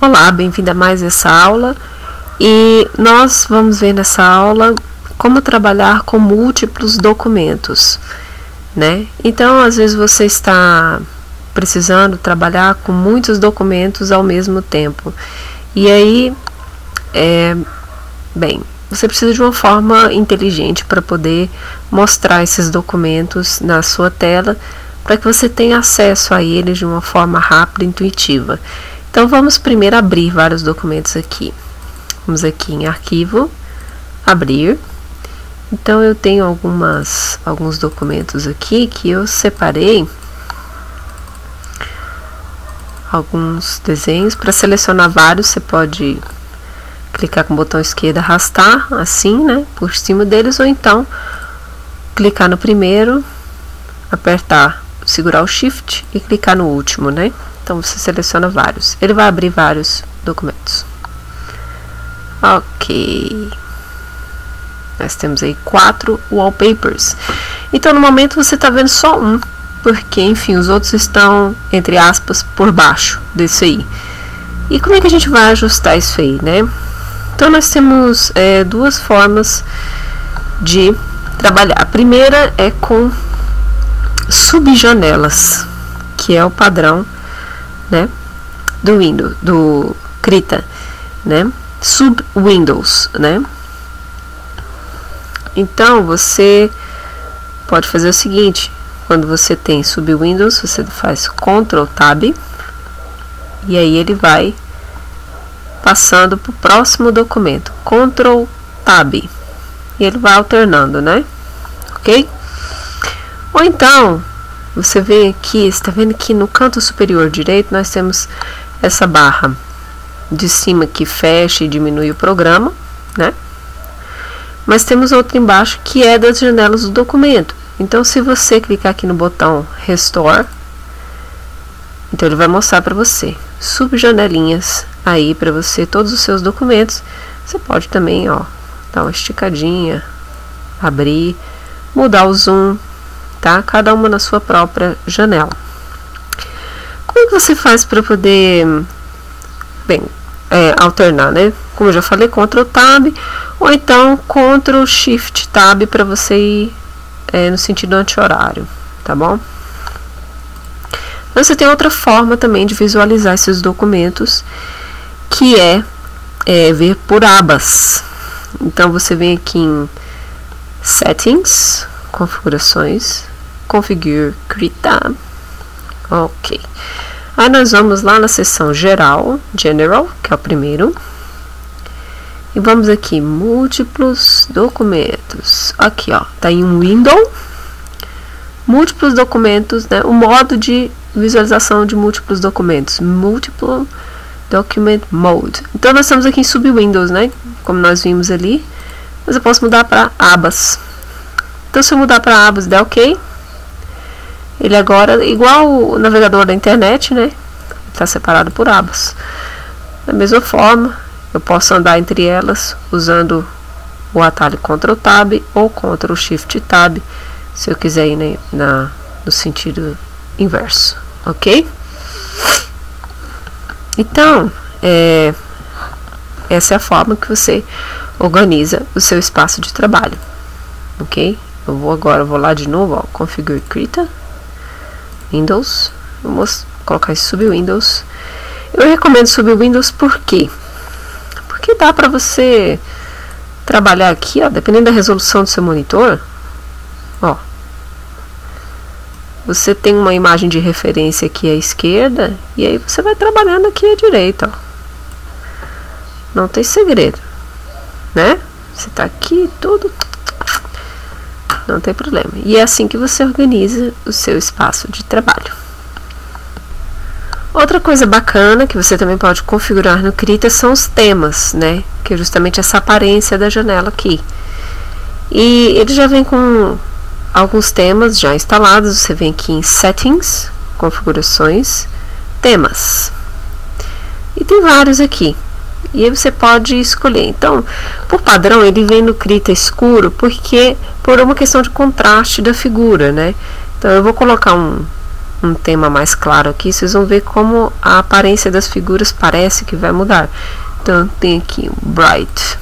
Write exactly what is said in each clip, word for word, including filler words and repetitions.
Olá, bem-vindo a mais essa aula, e nós vamos ver nessa aula como trabalhar com múltiplos documentos, né? Então, às vezes você está precisando trabalhar com muitos documentos ao mesmo tempo, e aí, é, bem, você precisa de uma forma inteligente para poder mostrar esses documentos na sua tela, para que você tenha acesso a eles de uma forma rápida e intuitiva. Então, vamos primeiro abrir vários documentos aqui. Vamos aqui em Arquivo, Abrir. Então, eu tenho algumas, alguns documentos aqui que eu separei alguns desenhos. Para selecionar vários, você pode clicar com o botão esquerdo, arrastar, assim, né, por cima deles, ou então clicar no primeiro, apertar, segurar o Shift e clicar no último, né? Então, você seleciona vários. Ele vai abrir vários documentos. Ok. Nós temos aí quatro wallpapers. Então, no momento, você está vendo só um, porque, enfim, os outros estão, entre aspas, por baixo desse aí. E como é que a gente vai ajustar isso aí, né? Então, nós temos é, duas formas de trabalhar. A primeira é com subjanelas, que é o padrão, né, do Windows, do Krita, né, sub-windows, né. Então, você pode fazer o seguinte: quando você tem sub-windows, você faz control tab, e aí ele vai passando para o próximo documento, control tab, e ele vai alternando, né, ok? Ou então, você vem aqui, está vendo que no canto superior direito nós temos essa barra de cima que fecha e diminui o programa, né? Mas temos outra embaixo que é das janelas do documento. Então, se você clicar aqui no botão Restore, então ele vai mostrar para você subjanelinhas aí para você, todos os seus documentos. Você pode também, ó, dar uma esticadinha, abrir, mudar o zoom, tá? Cada uma na sua própria janela. Como é que você faz para poder, bem, é, alternar, né? Como eu já falei, control tab, ou então control shift tab para você ir é, no sentido anti-horário, tá bom? Você tem outra forma também de visualizar esses documentos, que é, é ver por abas. Então, você vem aqui em Settings, Configurações, Configure Krita. Ok. Aí nós vamos lá na seção Geral, General, que é o primeiro. E vamos aqui, múltiplos documentos. Aqui, ó, tá em um window. Múltiplos documentos, né? O modo de visualização de múltiplos documentos. Multiple Document Mode. Então, nós estamos aqui em Sub-Windows, né? Como nós vimos ali. Mas eu posso mudar para abas. Então, se eu mudar para abas, der OK. Ele agora, igual o navegador da internet, né? Está separado por abas. Da mesma forma, eu posso andar entre elas usando o atalho control tab ou control shift tab, se eu quiser ir na, na, no sentido inverso, ok? Então, é, essa é a forma que você organiza o seu espaço de trabalho, ok? Eu vou agora, vou lá de novo, ó, Configure Krita, Windows, vamos colocar esse sub-Windows. Eu recomendo sub-Windows por quê? Porque dá para você trabalhar aqui, ó, dependendo da resolução do seu monitor, ó, você tem uma imagem de referência aqui à esquerda, e aí você vai trabalhando aqui à direita, ó. Não tem segredo, né? Você tá aqui, tudo, não tem problema. E é assim que você organiza o seu espaço de trabalho. Outra coisa bacana que você também pode configurar no Krita são os temas, né? Que é justamente essa aparência da janela aqui. E ele já vem com alguns temas já instalados. Você vem aqui em Settings, Configurações, Temas. E tem vários aqui. E aí você pode escolher. Então, por padrão, ele vem no Krita escuro, porque por uma questão de contraste da figura, né? Então, eu vou colocar um um tema mais claro aqui, vocês vão ver como a aparência das figuras parece que vai mudar. Então tem aqui o bright,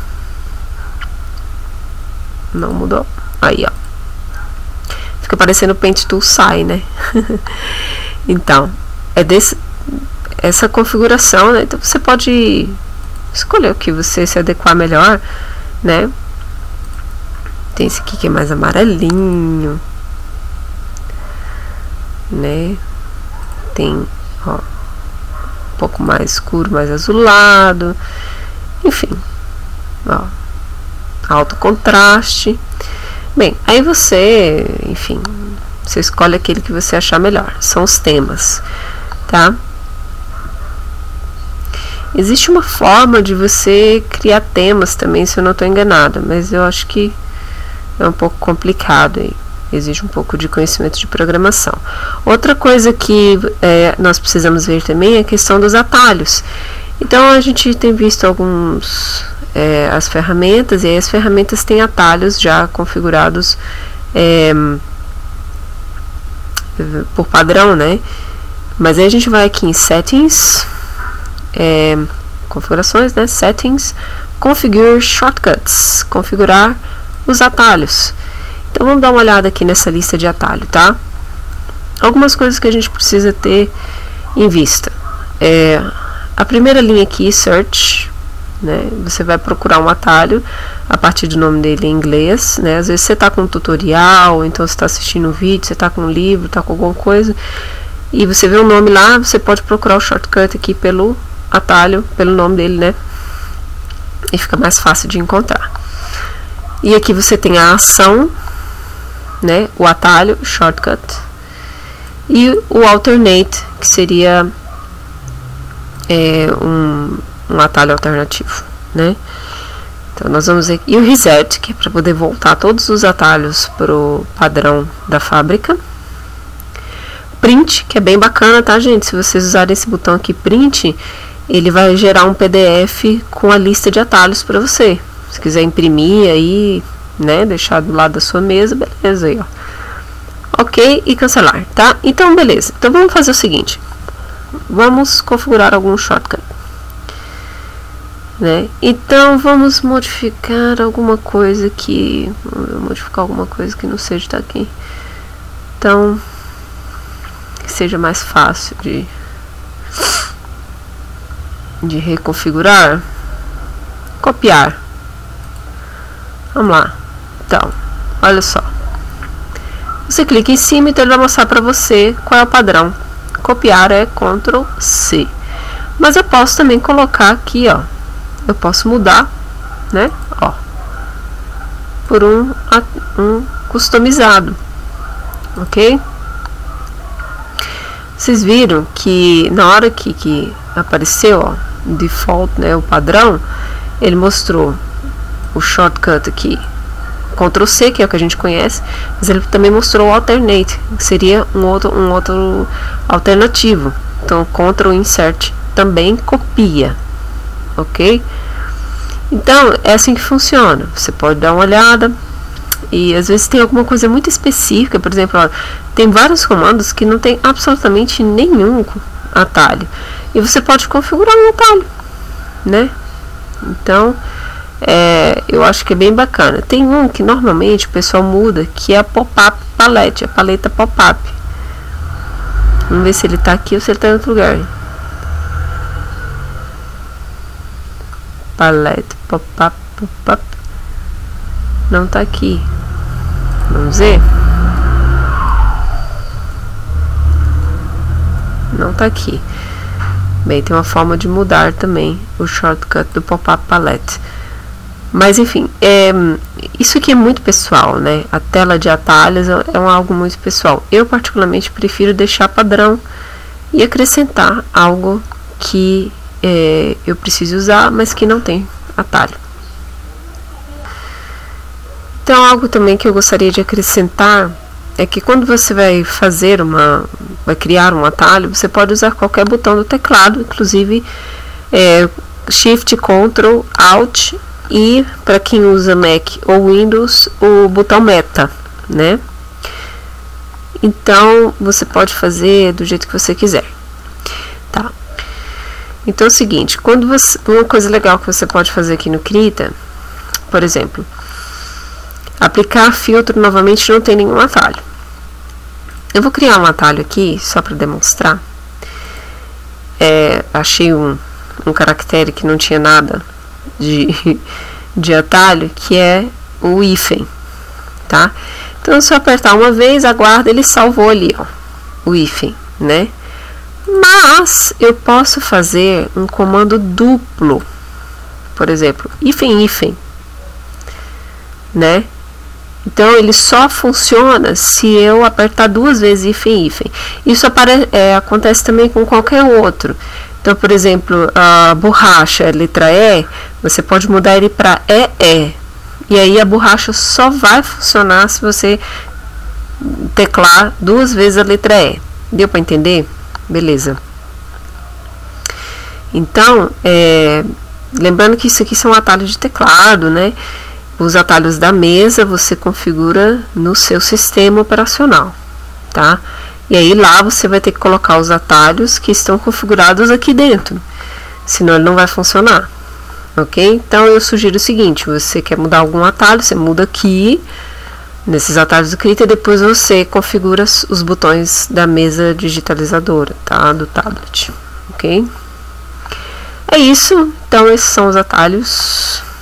não mudou, aí ó, fica parecendo o Paint Tool sai, né? Então é desse, essa configuração, né? Então você pode escolher o que você se adequar melhor, né? Tem esse aqui que é mais amarelinho, né? Tem, ó, um pouco mais escuro, mais azulado, enfim, ó, alto contraste. Bem, aí você, enfim, você escolhe aquele que você achar melhor. São os temas, tá? Existe uma forma de você criar temas também, se eu não estou enganada, mas eu acho que é um pouco complicado aí. Exige um pouco de conhecimento de programação. Outra coisa que é, nós precisamos ver também é a questão dos atalhos. Então a gente tem visto alguns é, as ferramentas, e aí as ferramentas têm atalhos já configurados é, por padrão, né? Mas aí a gente vai aqui em Settings, é, configurações, né? Settings, Configure Shortcuts, configurar os atalhos. Então vamos dar uma olhada aqui nessa lista de atalho, tá? Algumas coisas que a gente precisa ter em vista. É, a primeira linha aqui, Search, né? Você vai procurar um atalho a partir do nome dele em inglês, né? Às vezes você está com um tutorial, então você está assistindo um vídeo, você está com um livro, está com alguma coisa, e você vê o nome lá, você pode procurar o shortcut aqui pelo atalho, pelo nome dele, né? E fica mais fácil de encontrar. E aqui você tem a ação, né, o atalho, shortcut, e o alternate, que seria é, um, um atalho alternativo, né? Então nós vamos aqui, e o reset, que é para poder voltar todos os atalhos para o padrão da fábrica. Print, que é bem bacana, tá, gente? Se vocês usarem esse botão aqui, print, ele vai gerar um P D F com a lista de atalhos para você. Se quiser imprimir aí, né, deixar do lado da sua mesa, beleza aí, ó. Ok, e cancelar, tá? Então, beleza. Então, vamos fazer o seguinte. Vamos configurar algum shortcut, né? Então, vamos modificar alguma coisa aqui. Vamos modificar alguma coisa que não seja tá aqui. Então, que seja mais fácil de, de reconfigurar. Copiar. Vamos lá. Então, olha só. Você clica em cima, então ele vai mostrar para você qual é o padrão. Copiar é control C. Mas eu posso também colocar aqui, ó. Eu posso mudar, né? Ó. Por um, um customizado. Ok? Vocês viram que na hora que, que apareceu, ó, default, né? O padrão, ele mostrou o shortcut aqui, control C, que é o que a gente conhece, mas ele também mostrou o alternate, que seria um outro, um outro alternativo. Então, control insert também copia, ok? Então, é assim que funciona. Você pode dar uma olhada, e às vezes tem alguma coisa muito específica, por exemplo, ó, tem vários comandos que não tem absolutamente nenhum atalho, e você pode configurar um atalho, né? Então, É, eu acho que é bem bacana. Tem um que normalmente o pessoal muda, que é a pop-up palette, a paleta pop-up. Vamos ver se ele tá aqui ou se ele tá em outro lugar. Palette pop-up, pop-up. Não tá aqui. Vamos ver. Não tá aqui. Bem, tem uma forma de mudar também o shortcut do pop-up palette. Mas enfim, é, isso aqui é muito pessoal, né? A tela de atalhos é um, algo muito pessoal. Eu particularmente prefiro deixar padrão e acrescentar algo que é, eu preciso usar, mas que não tem atalho. Então, algo também que eu gostaria de acrescentar é que quando você vai fazer uma, vai criar um atalho, você pode usar qualquer botão do teclado, inclusive é, Shift, Ctrl, Alt. E para quem usa Mac ou Windows, o botão Meta, né? Então, você pode fazer do jeito que você quiser, tá? Então é o seguinte, quando você, uma coisa legal que você pode fazer aqui no Krita, por exemplo, aplicar filtro novamente não tem nenhum atalho. Eu vou criar um atalho aqui, só para demonstrar. É, achei um, um caractere que não tinha nada de, de atalho, que é o hífen, tá? Então, se eu apertar uma vez, aguarda, ele salvou ali, ó, o hífen, né? Mas eu posso fazer um comando duplo, por exemplo, hífen hífen, né? Então ele só funciona se eu apertar duas vezes hífen hífen. Isso apare é, acontece também com qualquer outro. Então, por exemplo, a borracha, a letra E, você pode mudar ele para E E. E aí a borracha só vai funcionar se você teclar duas vezes a letra E. Deu para entender? Beleza. Então, é, lembrando que isso aqui são atalhos de teclado, né? Os atalhos da mesa você configura no seu sistema operacional, tá? E aí lá você vai ter que colocar os atalhos que estão configurados aqui dentro, senão ele não vai funcionar, ok? Então eu sugiro o seguinte: você quer mudar algum atalho, você muda aqui nesses atalhos do Krita e depois você configura os botões da mesa digitalizadora, tá? Do tablet, ok? É isso, então esses são os atalhos.